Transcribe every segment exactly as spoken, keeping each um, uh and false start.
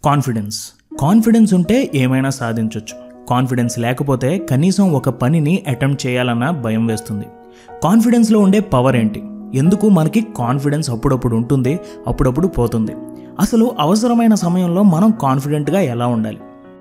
Confidence confidence ఉంటే ఏమైనా సాధించవచ్చు. కాన్ఫిడెన్స్ లేకపోతే కనీసం ఒక పనిని అటెంప్ట్ చేయాలన్న భయం వేస్తుంది. కాన్ఫిడెన్స్లో ఉండే పవర్ ఏంటి? ఎందుకు మనకి కాన్ఫిడెన్స్ అప్పుడప్పుడు ఉంటుంది, అప్పుడప్పుడు పోతుంది? అసలు అవసరమైన సమయంలో మనం కాన్ఫిడెంట్గా ఎలా ఉండాలి?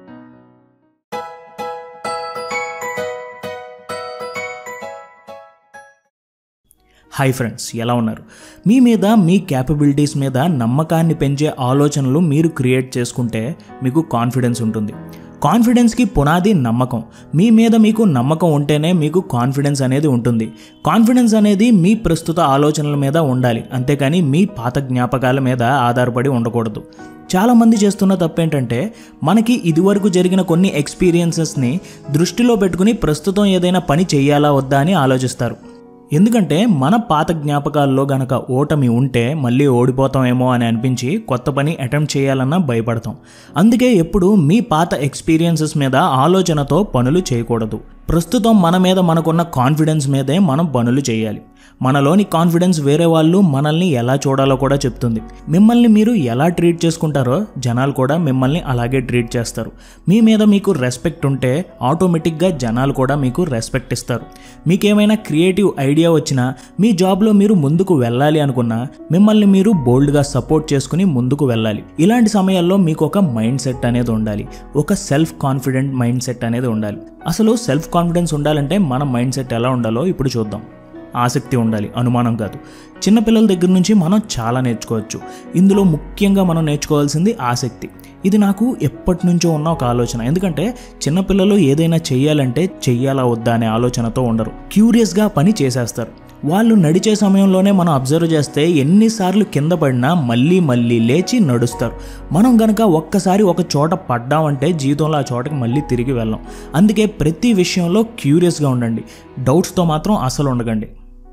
హాయ్ ఫ్రెండ్స్, ఎలా ఉన్నారు? మీ మీద, మీ క్యాపబిలిటీస్ మీద నమ్మకాన్ని పెంచే ఆలోచనలు మీరు క్రియేట్ చేసుకుంటే మీకు కాన్ఫిడెన్స్ ఉంటుంది. కాన్ఫిడెన్స్కి పునాది నమ్మకం. మీ మీద మీకు నమ్మకం ఉంటేనే మీకు కాన్ఫిడెన్స్ అనేది ఉంటుంది. కాన్ఫిడెన్స్ అనేది మీ ప్రస్తుత ఆలోచనల మీద ఉండాలి, అంతేకాని మీ పాత జ్ఞాపకాల మీద ఆధారపడి ఉండకూడదు. చాలామంది చేస్తున్న తప్పేంటంటే మనకి ఇదివరకు జరిగిన కొన్ని ఎక్స్పీరియన్సెస్ని దృష్టిలో పెట్టుకుని ప్రస్తుతం ఏదైనా పని చేయాలా వద్దా అని ఆలోచిస్తారు. ఎందుకంటే మన పాత జ్ఞాపకాల్లో గనక ఓటమి ఉంటే మళ్ళీ ఓడిపోతామేమో అని అనిపించి కొత్త పని అటెంప్ట్ చేయాలన్నా భయపడతాం. అందుకే ఎప్పుడు మీ పాత ఎక్స్పీరియన్సెస్ మీద ఆలోచనతో పనులు చేయకూడదు. ప్రస్తుతం మన మీద మనకున్న కాన్ఫిడెన్స్ మీదే మనం పనులు చేయాలి. మనలోని కాన్ఫిడెన్స్ వేరే వాళ్ళు మనల్ని ఎలా చూడాలో కూడా చెప్తుంది. మిమ్మల్ని మీరు ఎలా ట్రీట్ చేసుకుంటారో జనాలు కూడా మిమ్మల్ని అలాగే ట్రీట్ చేస్తారు. మీ మీద మీకు రెస్పెక్ట్ ఉంటే ఆటోమేటిక్గా జనాలు కూడా మీకు రెస్పెక్ట్ ఇస్తారు. మీకేమైనా క్రియేటివ్ ఐడియా వచ్చినా, మీ జాబ్లో మీరు ముందుకు వెళ్ళాలి అనుకున్నా మిమ్మల్ని మీరు బోల్డ్గా సపోర్ట్ చేసుకుని ముందుకు వెళ్ళాలి. ఇలాంటి సమయాల్లో మీకు ఒక మైండ్ సెట్ అనేది ఉండాలి. ఒక సెల్ఫ్ కాన్ఫిడెంట్ మైండ్ సెట్ అనేది ఉండాలి. అసలు సెల్ఫ్ కాన్ఫిడెన్స్ ఉండాలంటే మన మైండ్ సెట్ ఎలా ఉండాలో ఇప్పుడు చూద్దాం. ఆసక్తి ఉండాలి, అనుమానం కాదు. చిన్నపిల్లల దగ్గర నుంచి మనం చాలా నేర్చుకోవచ్చు. ఇందులో ముఖ్యంగా మనం నేర్చుకోవాల్సింది ఆసక్తి. ఇది నాకు ఎప్పటి నుంచో ఉన్న ఒక ఆలోచన. ఎందుకంటే చిన్నపిల్లలు ఏదైనా చెయ్యాలంటే చెయ్యాలా వద్దా అనే ఆలోచనతో ఉండరు. క్యూరియస్గా పని చేసేస్తారు. వాళ్ళు నడిచే సమయంలోనే మనం అబ్జర్వ్ చేస్తే ఎన్నిసార్లు కింద పడినా మళ్ళీ మళ్ళీ లేచి నడుస్తారు. మనం గనక ఒక్కసారి ఒక చోట పడ్డామంటే జీవితంలో ఆ చోటకి మళ్ళీ తిరిగి వెళ్ళాం. అందుకే ప్రతి విషయంలో క్యూరియస్గా ఉండండి. డౌట్స్తో మాత్రం అసలు ఉండకండి.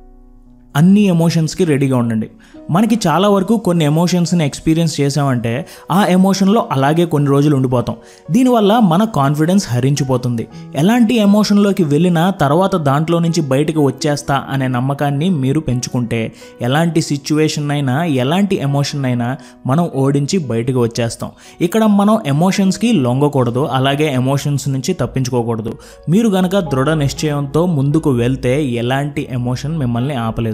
అన్ని ఎమోషన్స్కి రెడీగా ఉండండి. మనకి చాలా వరకు కొన్ని ఎమోషన్స్ని ఎక్స్పీరియన్స్ చేసామంటే ఆ ఎమోషన్లో అలాగే కొన్ని రోజులు ఉండిపోతాం. దీనివల్ల మన కాన్ఫిడెన్స్ హరించిపోతుంది. ఎలాంటి ఎమోషన్లోకి వెళ్ళినా తర్వాత దాంట్లో నుంచి బయటకు వచ్చేస్తా అనే నమ్మకాన్ని మీరు పెంచుకుంటే ఎలాంటి సిచ్యువేషన్ అయినా, ఎలాంటి ఎమోషన్ అయినా మనం ఓడించి బయటకు వచ్చేస్తాం. ఇక్కడ మనం ఎమోషన్స్కి లొంగకూడదు, అలాగే ఎమోషన్స్ నుంచి తప్పించుకోకూడదు. మీరు గనక దృఢ నిశ్చయంతో ముందుకు వెళ్తే ఎలాంటి ఎమోషన్ మిమ్మల్ని ఆపలేదు.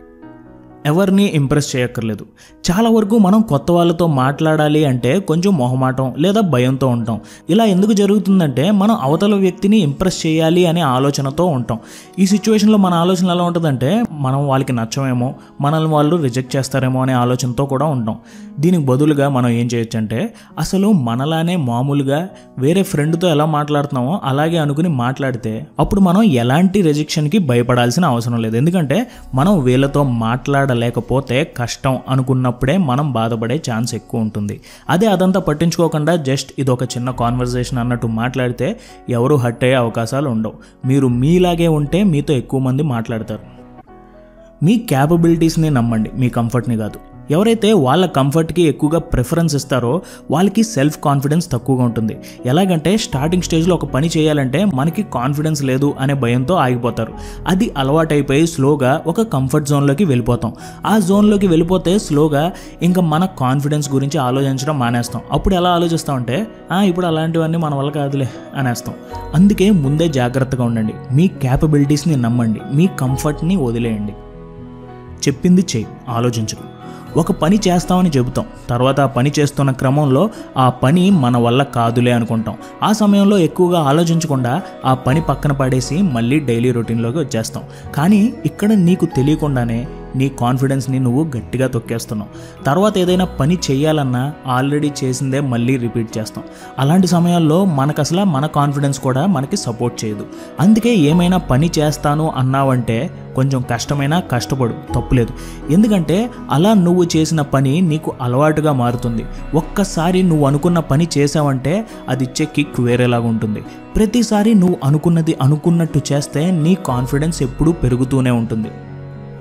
ఎవరిని ఇంప్రెస్ చేయక్కర్లేదు. చాలా వరకు మనం కొత్త వాళ్ళతో మాట్లాడాలి అంటే కొంచెం మొహమాటం లేదా భయంతో ఉంటాం. ఇలా ఎందుకు జరుగుతుందంటే మనం అవతల వ్యక్తిని ఇంప్రెస్ చేయాలి అనే ఆలోచనతో ఉంటాం. ఈ సిచ్యువేషన్లో మన ఆలోచన ఎలా ఉంటుందంటే మనం వాళ్ళకి నచ్చమేమో, మనల్ని వాళ్ళు రిజెక్ట్ చేస్తారేమో అనే ఆలోచనతో కూడా ఉంటాం. దీనికి బదులుగా మనం ఏం చేయొచ్చు అంటే అసలు మనలానే మామూలుగా వేరే ఫ్రెండ్తో ఎలా మాట్లాడుతున్నామో అలాగే అనుకుని మాట్లాడితే అప్పుడు మనం ఎలాంటి రిజెక్షన్కి భయపడాల్సిన అవసరం లేదు. ఎందుకంటే మనం వీళ్ళతో మాట్లాడ లేకపోతే కష్టం అనుకున్నప్పుడే మనం బాధపడే ఛాన్స్ ఎక్కువ ఉంటుంది. అదే అదంతా పట్టించుకోకుండా జస్ట్ ఇది ఒక చిన్న కాన్వర్సేషన్ అన్నట్టు మాట్లాడితే ఎవరు హర్ట్ అయ్యే అవకాశాలు ఉండవు. మీరు మీలాగే ఉంటే మీతో ఎక్కువ మంది మాట్లాడతారు. మీ క్యాపబిలిటీస్ని నమ్మండి, మీ కంఫర్ట్ని కాదు. ఎవరైతే వాళ్ళ కంఫర్ట్కి ఎక్కువగా ప్రిఫరెన్స్ ఇస్తారో వాళ్ళకి సెల్ఫ్ కాన్ఫిడెన్స్ తక్కువగా ఉంటుంది. ఎలాగంటే స్టార్టింగ్ స్టేజ్లో ఒక పని చేయాలంటే మనకి కాన్ఫిడెన్స్ లేదు అనే భయంతో ఆగిపోతారు. అది అలవాటైపోయి స్లోగా ఒక కంఫర్ట్ జోన్లోకి వెళ్ళిపోతాం. ఆ జోన్లోకి వెళ్ళిపోతే స్లోగా ఇంకా మన కాన్ఫిడెన్స్ గురించి ఆలోచించడం మానేస్తాం. అప్పుడు ఎలా ఆలోచిస్తామంటే ఇప్పుడు అలాంటివన్నీ మన వల్ల కాదులే అనేస్తాం. అందుకే ముందే జాగ్రత్తగా ఉండండి. మీ క్యాపబిలిటీస్ని నమ్మండి, మీ కంఫర్ట్ని వదిలేయండి. చెప్పింది చెయ్యి, ఆలోచించకు. ఒక పని చేస్తామని చెబుతాం, తర్వాత ఆ పని చేస్తున్న క్రమంలో ఆ పని మన వల్ల కాదులే అనుకుంటాం. ఆ సమయంలో ఎక్కువగా ఆలోచించకుండా ఆ పని పక్కన పడేసి మళ్ళీ డైలీ రొటీన్లోకి వచ్చేస్తాం. కానీ ఇక్కడ నీకు తెలియకుండానే నీ కాన్ఫిడెన్స్ని నువ్వు గట్టిగా తొక్కేస్తున్నావు. తర్వాత ఏదైనా పని చేయాలన్నా ఆల్రెడీ చేసిందే మళ్ళీ రిపీట్ చేస్తాం. అలాంటి సమయాల్లో మనకు అసలు మన కాన్ఫిడెన్స్ కూడా మనకి సపోర్ట్ చేయదు. అందుకే ఏమైనా పని చేస్తాను అన్నావంటే కొంచెం కష్టమైనా కష్టపడు, తప్పులేదు. ఎందుకంటే అలా నువ్వు చేసిన పని నీకు అలవాటుగా మారుతుంది. ఒక్కసారి నువ్వు అనుకున్న పని చేసావంటే అది ఇచ్చే కిక్ వేరేలాగా ఉంటుంది. ప్రతిసారి నువ్వు అనుకున్నది అనుకున్నట్టు చేస్తే నీ కాన్ఫిడెన్స్ ఎప్పుడూ పెరుగుతూనే ఉంటుంది.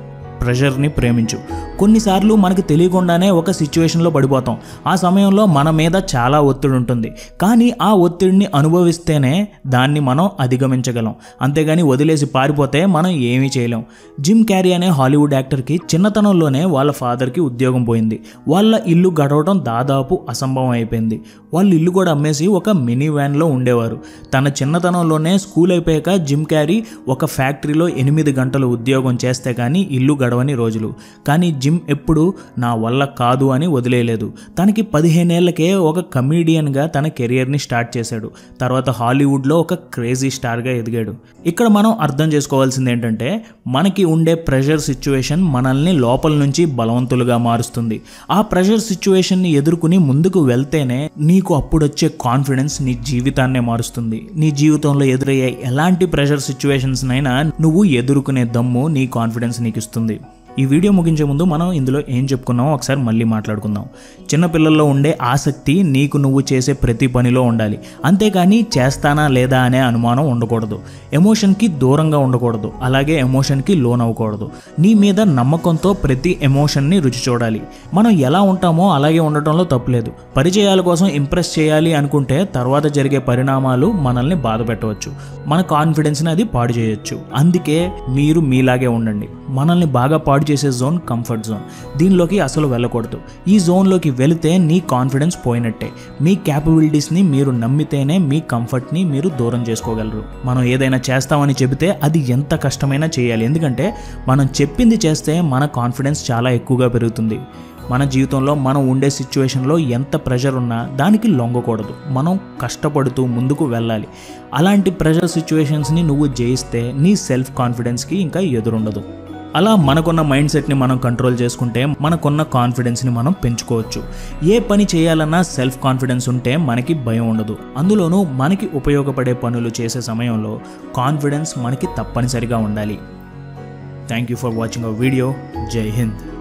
ప్రెషర్ని ప్రేమించు. కొన్నిసార్లు మనకు తెలియకుండానే ఒక సిచ్యువేషన్లో పడిపోతాం. ఆ సమయంలో మన మీద చాలా ఒత్తిడి ఉంటుంది, కానీ ఆ ఒత్తిడిని అనుభవిస్తేనే దాన్ని మనం అధిగమించగలం. అంతేగాని వదిలేసి పారిపోతే మనం ఏమీ చేయలేం. జిమ్ క్యారీ అనే హాలీవుడ్ యాక్టర్కి చిన్నతనంలోనే వాళ్ళ ఫాదర్కి ఉద్యోగం పోయింది. వాళ్ళ ఇల్లు గడవడం దాదాపు అసంభవం అయిపోయింది. వాళ్ళు ఇల్లు కూడా అమ్మేసి ఒక మినీ వ్యాన్లో ఉండేవారు. తన చిన్నతనంలోనే స్కూల్ అయిపోయాక జిమ్ క్యారీ ఒక ఫ్యాక్టరీలో ఎనిమిది గంటలు ఉద్యోగం చేస్తే కానీ ఇల్లు గడవని రోజులు. కానీ జిమ్ ఎప్పుడు నా వల్ల కాదు అని వదిలేయలేదు. తనకి పదిహేనేళ్లకే ఒక కమీడియన్గా తన కెరియర్ని స్టార్ట్ చేశాడు. తర్వాత హాలీవుడ్లో ఒక క్రేజీ స్టార్గా ఎదిగాడు. ఇక్కడ మనం అర్థం చేసుకోవాల్సింది ఏంటంటే, మనకి ఉండే ప్రెషర్ సిచ్యువేషన్ మనల్ని లోపల నుంచి బలవంతులుగా మారుస్తుంది. ఆ ప్రెషర్ సిచ్యువేషన్ని ఎదుర్కొని ముందుకు వెళ్తేనే నీకు అప్పుడొచ్చే కాన్ఫిడెన్స్ నీ జీవితాన్నే మారుస్తుంది. నీ జీవితంలో ఎదురయ్యే ఎలాంటి ప్రెషర్ సిచ్యువేషన్స్నైనా నువ్వు ఎదుర్కొనే దమ్ము నీ కాన్ఫిడెన్స్ నీకు ఇస్తుంది. ఈ వీడియో ముగించే ముందు మనం ఇందులో ఏం చెప్పుకున్నామో ఒకసారి మళ్ళీ మాట్లాడుకుందాం. చిన్నపిల్లల్లో ఉండే ఆసక్తి నీకు నువ్వు చేసే ప్రతి పనిలో ఉండాలి, అంతేకాని చేస్తానా లేదా అనే అనుమానం ఉండకూడదు. ఎమోషన్కి దూరంగా ఉండకూడదు, అలాగే ఎమోషన్కి లోన్ అవ్వకూడదు. నీ మీద నమ్మకంతో ప్రతి ఎమోషన్ని రుచి చూడాలి. మనం ఎలా ఉంటామో అలాగే ఉండటంలో తప్పులేదు. పరిచయాల కోసం ఇంప్రెస్ చేయాలి అనుకుంటే తర్వాత జరిగే పరిణామాలు మనల్ని బాధ పెట్టవచ్చు, మన కాన్ఫిడెన్స్ని అది పాడు చేయొచ్చు. అందుకే మీరు మీలాగే ఉండండి. మనల్ని బాగా పాడు చేసే జోన్ కంఫర్ట్ జోన్. దీనిలోకి అసలు వెళ్ళకూడదు. ఈ జోన్లోకి వెళితే నీ కాన్ఫిడెన్స్ పోయినట్టే. మీ క్యాపబిలిటీస్ని మీరు నమ్మితేనే మీ కంఫర్ట్ని మీరు దూరం చేసుకోగలరు. మనం ఏదైనా చేస్తామని చెబితే అది ఎంత కష్టమైనా చేయాలి, ఎందుకంటే మనం చెప్పింది చేస్తే మన కాన్ఫిడెన్స్ చాలా ఎక్కువగా పెరుగుతుంది. మన జీవితంలో మనం ఉండే సిచ్యువేషన్లో ఎంత ప్రెషర్ ఉన్నా దానికి లొంగకూడదు. మనం కష్టపడుతూ ముందుకు వెళ్ళాలి. అలాంటి ప్రెషర్ సిచ్యువేషన్స్ని నువ్వు జయిస్తే నీ సెల్ఫ్ కాన్ఫిడెన్స్కి ఇంకా ఎదురుండదు. అలా మనకున్న మైండ్ సెట్ని మనం కంట్రోల్ చేసుకుంటే మనకున్న కాన్ఫిడెన్స్ని మనం పెంచుకోవచ్చు. ఏ పని చేయాలన్నా సెల్ఫ్ కాన్ఫిడెన్స్ ఉంటే మనకి భయం ఉండదు. అందులోనూ మనకి ఉపయోగపడే పనులు చేసే సమయంలో కాన్ఫిడెన్స్ మనకి తప్పనిసరిగా ఉండాలి. Thank you for watching our video. జై హింద్.